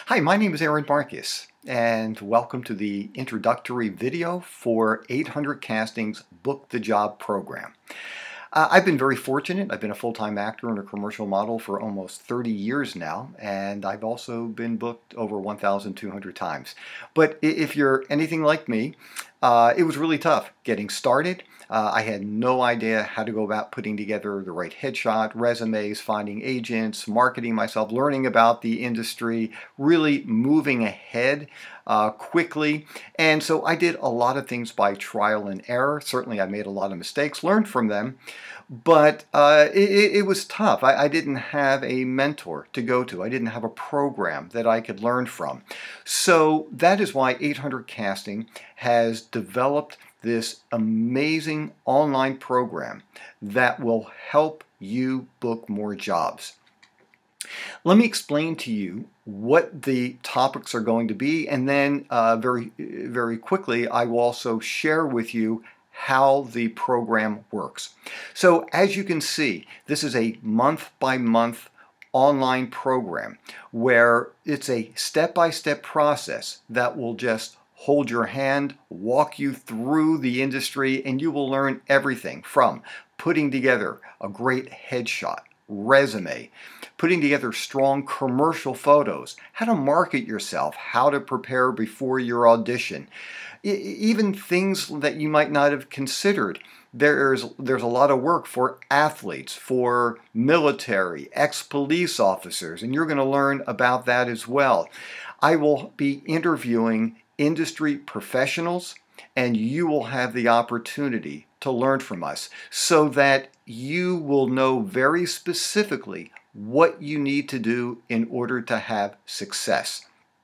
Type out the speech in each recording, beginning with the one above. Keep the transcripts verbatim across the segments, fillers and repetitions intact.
Hi, my name is Aaron Marcus, and welcome to the introductory video for eight hundred Casting's Book the Job program. Uh, I've been very fortunate. I've been a full-time actor and a commercial model for almost thirty years now, and I've also been booked over one thousand two hundred times. But if you're anything like me, uh, it was really tough getting started. Uh, I had no idea how to go about putting together the right headshot, resumes, finding agents, marketing myself, learning about the industry, really moving ahead uh, quickly. And so I did a lot of things by trial and error. Certainly I made a lot of mistakes, learned from them, but uh, it, it was tough. I, I didn't have a mentor to go to. I didn't have a program that I could learn from. So that is why eight hundred Casting has developed this amazing online program that will help you book more jobs. Let me explain to you what the topics are going to be, and then uh, very, very quickly I will also share with you how the program works. So as you can see, this is a month-by-month online program where it's a step-by-step process that will just hold your hand, walk you through the industry, and you will learn everything from putting together a great headshot, resume, putting together strong commercial photos, how to market yourself, how to prepare before your audition, e even things that you might not have considered. There's, there's a lot of work for athletes, for military, ex-police officers, and you're going to learn about that as well. I will be interviewing industry professionals, and you will have the opportunity to learn from us so that you will know very specifically what you need to do in order to have success.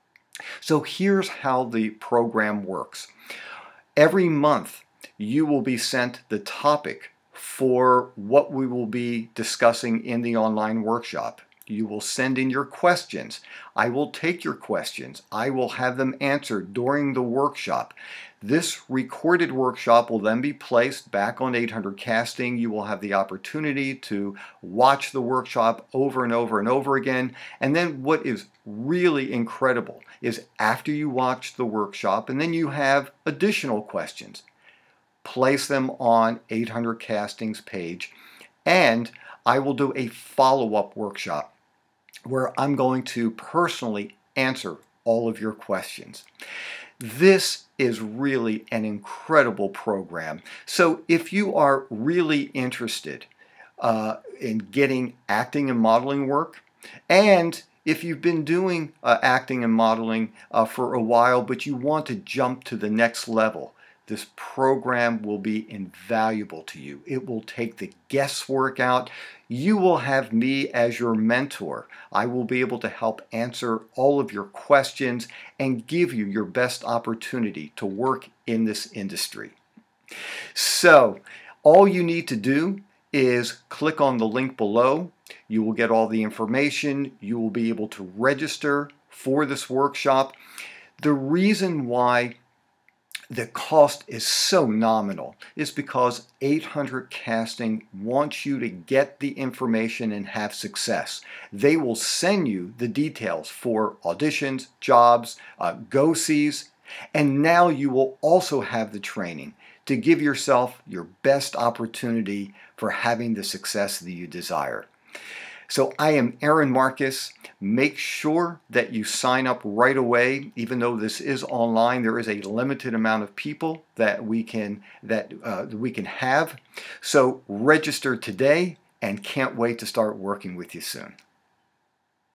So here's how the program works. Every month you will be sent the topic for what we will be discussing in the online workshop. You will send in your questions. I will take your questions. I will have them answered during the workshop. This recorded workshop will then be placed back on eight hundred Casting. You will have the opportunity to watch the workshop over and over and over again. And then what is really incredible is after you watch the workshop and then you have additional questions, place them on eight hundred Casting's page, and I will do a follow-up workshop where I'm going to personally answer all of your questions. This is really an incredible program. So if you are really interested uh, in getting acting and modeling work, and if you've been doing uh, acting and modeling uh, for a while but you want to jump to the next level, this program will be invaluable to you. It will take the guesswork out. You will have me as your mentor. I will be able to help answer all of your questions and give you your best opportunity to work in this industry. So, all you need to do is click on the link below. You will get all the information. You will be able to register for this workshop. The reason why the cost is so nominal is because eight hundred Casting wants you to get the information and have success. They will send you the details for auditions, jobs, uh, go-sees, and now you will also have the training to give yourself your best opportunity for having the success that you desire. So I am Aaron Marcus. Make sure that you sign up right away. Even though this is online, there is a limited amount of people that we can that uh, we can have. So register today, and can't wait to start working with you soon.